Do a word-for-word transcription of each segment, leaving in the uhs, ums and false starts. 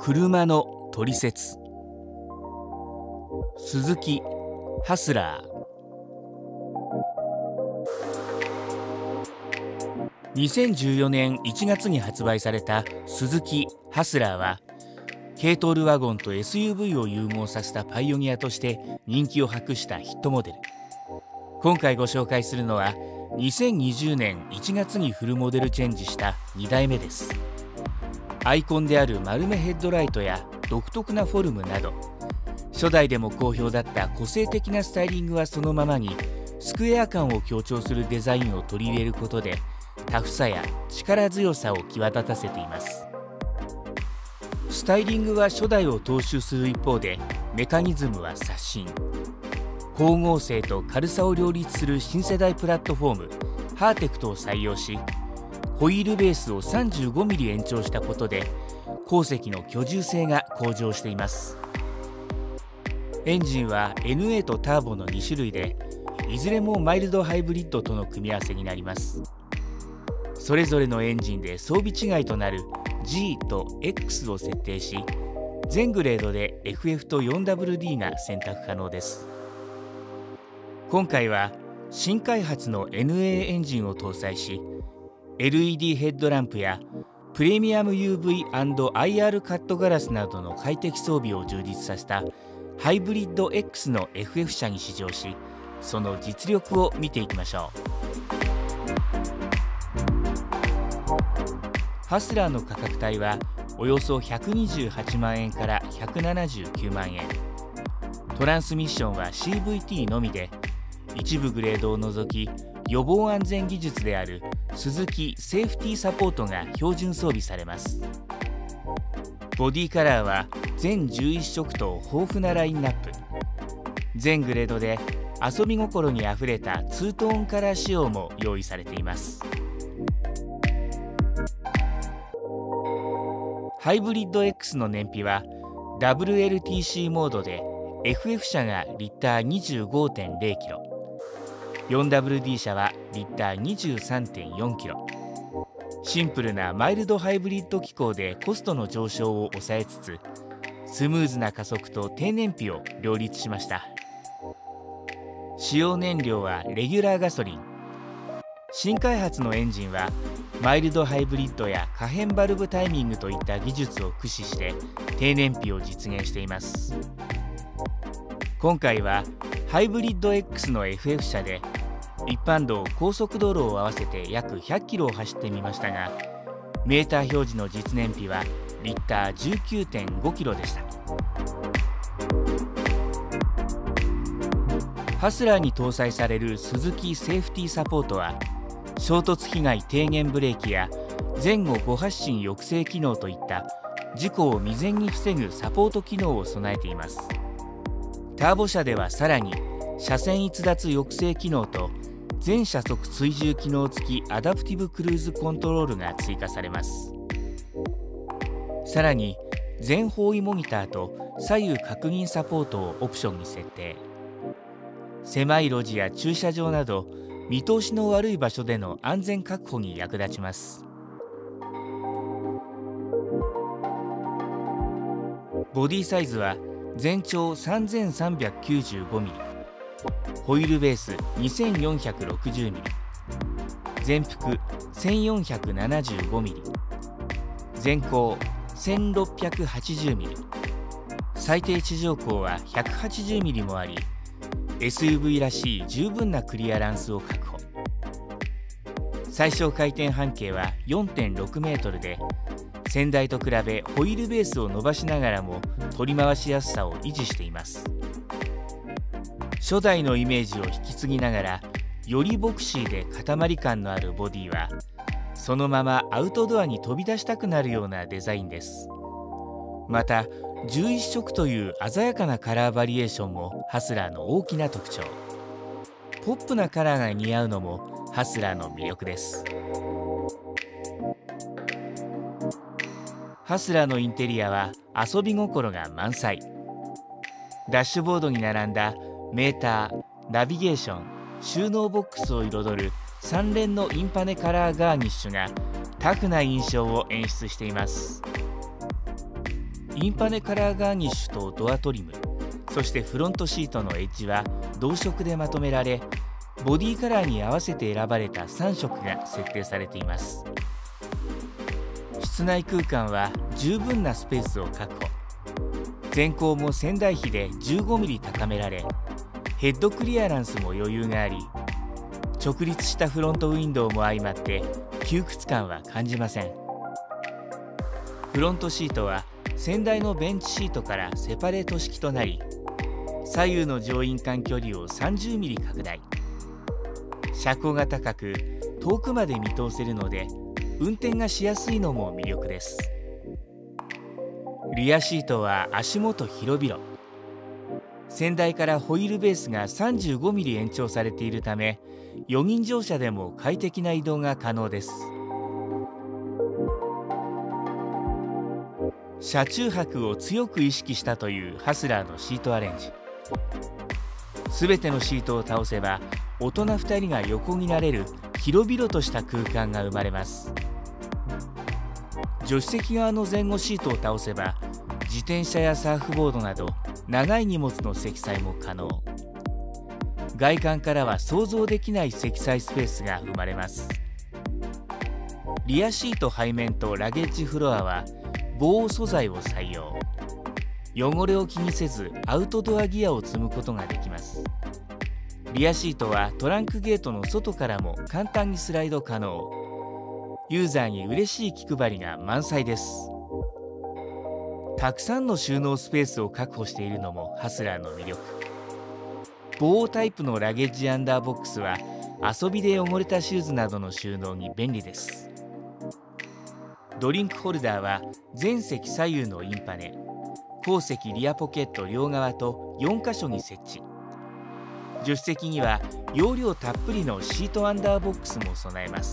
車のトリセツ。スズキハスラー。にせんじゅうよねんいちがつに発売されたスズキハスラーは、軽トールワゴンと エスユーブイ を融合させたパイオニアとして人気を博したヒットモデル。今回ご紹介するのはにせんにじゅうねんいちがつにフルモデルチェンジしたにだいめです。アイコンである丸めヘッドライトや独特なフォルムなど、初代でも好評だった個性的なスタイリングはそのままに、スクエア感を強調するデザインを取り入れることでタフさや力強さを際立たせています。スタイリングは初代を踏襲する一方で、メカニズムは刷新。光合成と軽さを両立する新世代プラットフォームハーテクトを採用し、ホイールベースを さんじゅうごミリ 延長したことで後席の居住性が向上しています。エンジンは エヌエー とターボのにしゅるいで、いずれもマイルドハイブリッドとの組み合わせになります。それぞれのエンジンで装備違いとなる ジー と エックス を設定し、全グレードで エフエフ と フォーダブリューディー が選択可能です。今回は新開発の エヌエー エンジンを搭載し、エルイーディー ヘッドランプやプレミアム ユーブイ&アイアール カットガラスなどの快適装備を充実させたハイブリッド X の エフエフ 車に試乗し、その実力を見ていきましょう。ハスラーの価格帯はおよそひゃくにじゅうはちまんえんからひゃくななじゅうきゅうまんえん。トランスミッションは シーブイティー のみで、一部グレードを除き予防安全技術であるスズキセーフティーサポートが標準装備されます。ボディカラーは全じゅういっしょくと豊富なラインナップ。全グレードで遊び心にあふれたツートーンカラー仕様も用意されています。ハイブリッド X の燃費は ダブリューエルティーシー モードで エフエフ 車がリッター にじゅうごてんゼロキロ、フォーダブリューディー 車はリッター にじゅうさんてんよんキロ。シンプルなマイルドハイブリッド機構でコストの上昇を抑えつつ、スムーズな加速と低燃費を両立しました。使用燃料はレギュラーガソリン。新開発のエンジンはマイルドハイブリッドや可変バルブタイミングといった技術を駆使して低燃費を実現しています。今回はハイブリッド X の エフエフ 車で一般道高速道路を合わせて約ひゃっキロを走ってみましたが、メーター表示の実燃費はリッター じゅうきゅうてんごキロでした。ハスラーに搭載されるスズキセーフティーサポートは、衝突被害低減ブレーキや前後誤発進抑制機能といった事故を未然に防ぐサポート機能を備えています。ターボ車ではさらに車線逸脱抑制機能と全車速追従機能付きアダプティブクルーズコントロールが追加されます。さらに全方位モニターと左右確認サポートをオプションに設定。狭い路地や駐車場など見通しの悪い場所での安全確保に役立ちます。ボディサイズは全長 さんぜんさんびゃくきゅうじゅうごミリ、ホイールベース にせんよんひゃくろくじゅうミリ、全幅 せんよんひゃくななじゅうごミリ、全高 せんろっぴゃくはちじゅうミリ、最低地上高は ひゃくはちじゅうミリもあり、エスユーブイ らしい十分なクリアランスを確保。最小回転半径は よんてんろくメートルで、先代と比べホイールベースを伸ばしながらも取り回しやすさを維持しています。初代のイメージを引き継ぎながら、よりボクシーで塊感のあるボディはそのままアウトドアに飛び出したくなるようなデザインです。またじゅういっしょくという鮮やかなカラーバリエーションもハスラーの大きな特徴。ポップなカラーが似合うのもハスラーの魅力です。ハスラーのインテリアは遊び心が満載。ダッシュボードに並んだメーター、ナビゲーション、収納ボックスを彩るさん連のインパネカラーガーニッシュがタフな印象を演出しています。 インパネカラーガーニッシュとドアトリム、そしてフロントシートのエッジは同色でまとめられ、ボディカラーに合わせて選ばれたさん色が設定されています。室内空間は十分なスペースを確保。前高も仙台比でじゅうごミリ高められ、ヘッドクリアランスも余裕があり、直立したフロントウィンドウも相まって窮屈感は感じません。フロントシートは先代のベンチシートからセパレート式となり、左右の乗員間距離をさんじゅうミリ拡大。車高が高く遠くまで見通せるので運転がしやすいのも魅力です。リアシートは足元広々。先代からホイールベースが さんじゅうごミリ 延長されているため、よにん乗車でも快適な移動が可能です。車中泊を強く意識したというハスラーのシートアレンジ。すべてのシートを倒せば大人ふたりが横になれる広々とした空間が生まれます。助手席側の前後シートを倒せば自転車やサーフボードなど長い荷物の積載も可能。外観からは想像できない積載スペースが生まれます。リアシート背面とラゲッジフロアは防音素材を採用。汚れを気にせずアウトドアギアを積むことができます。リアシートはトランクゲートの外からも簡単にスライド可能。ユーザーに嬉しい気配りが満載です。たくさんの収納スペースを確保しているのもハスラーの魅力。防音タイプのラゲッジアンダーボックスは遊びで汚れたシューズなどの収納に便利です。ドリンクホルダーは全席左右のインパネ、後席リアポケット両側とよんかしょに設置。助手席には容量たっぷりのシートアンダーボックスも備えます。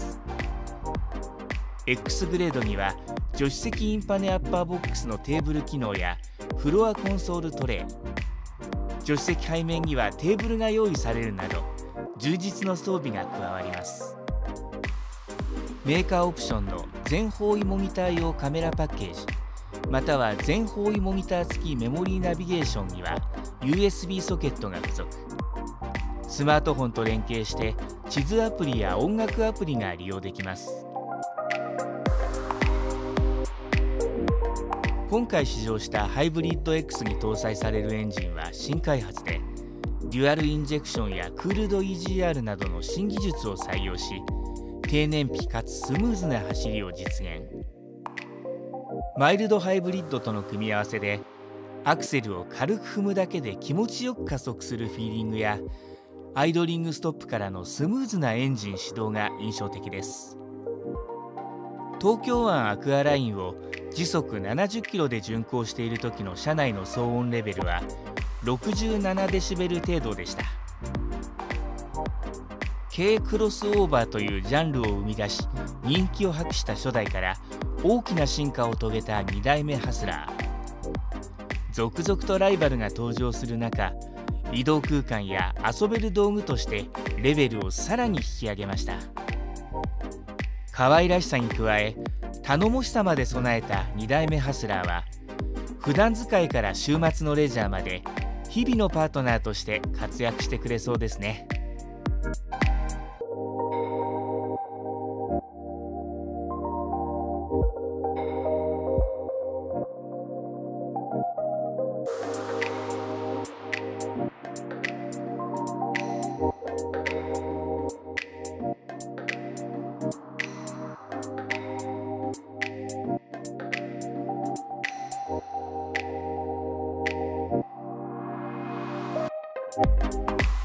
X グレードには助手席インパネアッパーボックスのテーブル機能やフロアコンソールトレー、助手席背面にはテーブルが用意されるなど充実の装備が加わります。メーカーオプションの全方位モニター用カメラパッケージ、または全方位モニター付きメモリーナビゲーションには ユーエスビー ソケットが付属。スマートフォンと連携して地図アプリや音楽アプリが利用できます。今回試乗したハイブリッド X に搭載されるエンジンは新開発で、デュアルインジェクションやクールド イージーアール などの新技術を採用し、低燃費かつスムーズな走りを実現。マイルドハイブリッドとの組み合わせでアクセルを軽く踏むだけで気持ちよく加速するフィーリングや、アイドリングストップからのスムーズなエンジン始動が印象的です。東京湾アクアラインを時速ななじゅっキロで巡航している時の車内の騒音レベルはろくじゅうななデシベル程度でした。軽クロスオーバーというジャンルを生み出し人気を博した初代から大きな進化を遂げたにだいめハスラー。続々とライバルが登場する中、移動空間や遊べる道具としてレベルをさらに引き上げました。可愛らしさに加え頼もしさまで備えたにだいめハスラーは、普段使いから週末のレジャーまで日々のパートナーとして活躍してくれそうですね。you